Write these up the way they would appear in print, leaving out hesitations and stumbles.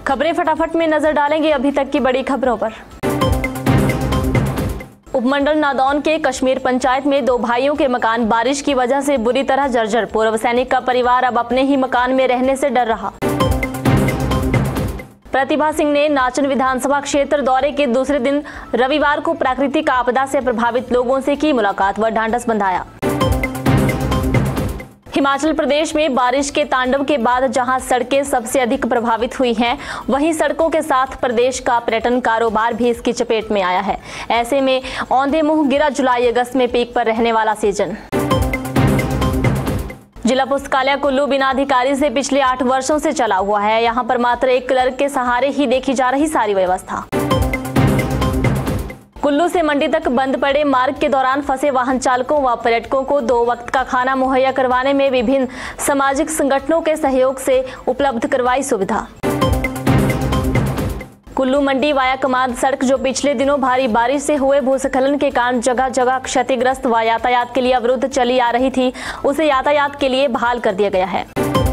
खबरें फटाफट में नजर डालेंगे अभी तक की बड़ी खबरों पर। उपमंडल नादौन के कश्मीर पंचायत में 2 भाइयों के मकान बारिश की वजह से बुरी तरह जर्जर। पूर्व सैनिक का परिवार अब अपने ही मकान में रहने से डर रहा। प्रतिभा सिंह ने नाचन विधानसभा क्षेत्र दौरे के दूसरे दिन रविवार को प्राकृतिक आपदा से प्रभावित लोगों से की मुलाकात व ढांढस बंधाया। हिमाचल प्रदेश में बारिश के तांडव के बाद जहां सड़कें सबसे अधिक प्रभावित हुई हैं, वहीं सड़कों के साथ प्रदेश का पर्यटन कारोबार भी इसकी चपेट में आया है। ऐसे में औंधे मुंह गिरा जुलाई अगस्त में पीक पर रहने वाला सीजन। जिला पुस्तकालय कुल्लू बिना अधिकारी से पिछले 8 वर्षों से चला हुआ है। यहां पर मात्र एक क्लर्क के सहारे ही देखी जा रही सारी व्यवस्था। कुल्लू से मंडी तक बंद पड़े मार्ग के दौरान फंसे वाहन चालकों व पर्यटकों को 2 वक्त का खाना मुहैया करवाने में विभिन्न सामाजिक संगठनों के सहयोग से उपलब्ध करवाई सुविधा। कुल्लू मंडी वाया कमांद सड़क जो पिछले दिनों भारी बारिश से हुए भूस्खलन के कारण जगह जगह क्षतिग्रस्त व यातायात के लिए अवरुद्ध चली आ रही थी, उसे यातायात के लिए बहाल कर दिया गया है।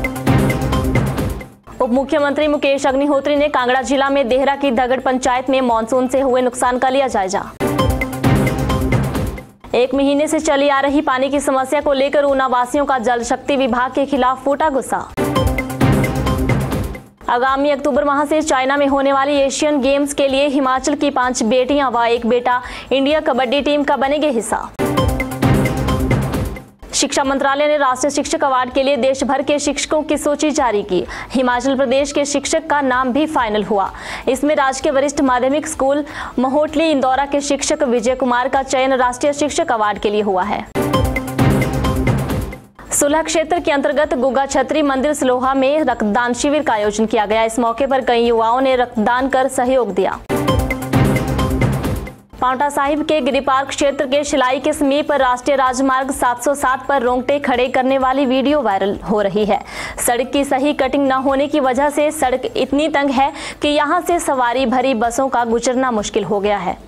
उप मुख्यमंत्री मुकेश अग्निहोत्री ने कांगड़ा जिला में देहरा की दगड़ पंचायत में मानसून से हुए नुकसान का लिया जायजा। 1 महीने से चली आ रही पानी की समस्या को लेकर ऊना वासियों का जल शक्ति विभाग के खिलाफ फूटा गुस्सा। आगामी अक्टूबर माह से चाइना में होने वाली एशियन गेम्स के लिए हिमाचल की 5 बेटियां व 1 बेटा इंडिया कबड्डी टीम का बनेंगे हिस्सा। शिक्षा मंत्रालय ने राष्ट्रीय शिक्षक अवार्ड के लिए देश भर के शिक्षकों की सूची जारी की। हिमाचल प्रदेश के शिक्षक का नाम भी फाइनल हुआ। इसमें राजकीय वरिष्ठ माध्यमिक स्कूल महोटली इंदौरा के शिक्षक विजय कुमार का चयन राष्ट्रीय शिक्षक अवार्ड के लिए हुआ है। सुलह क्षेत्र के अंतर्गत गुगा छत्री मंदिर सलोहा में रक्तदान शिविर का आयोजन किया गया। इस मौके पर कई युवाओं ने रक्तदान कर सहयोग दिया। पांवटा साहिब के गिरिपार्क क्षेत्र के शिलाई के समीप राष्ट्रीय राजमार्ग 707 पर रोंगटे खड़े करने वाली वीडियो वायरल हो रही है। सड़क की सही कटिंग न होने की वजह से सड़क इतनी तंग है कि यहां से सवारी भरी बसों का गुजरना मुश्किल हो गया है।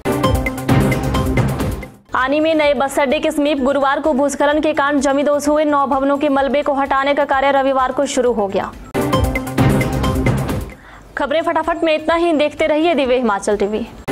आनी में नए बस अड्डे के समीप गुरुवार को भूस्खलन के कारण जमींदोज हुए 9 भवनों के मलबे को हटाने का कार्य रविवार को शुरू हो गया। खबरें फटाफट में इतना ही। देखते रहिए दिव्य हिमाचल टीवी।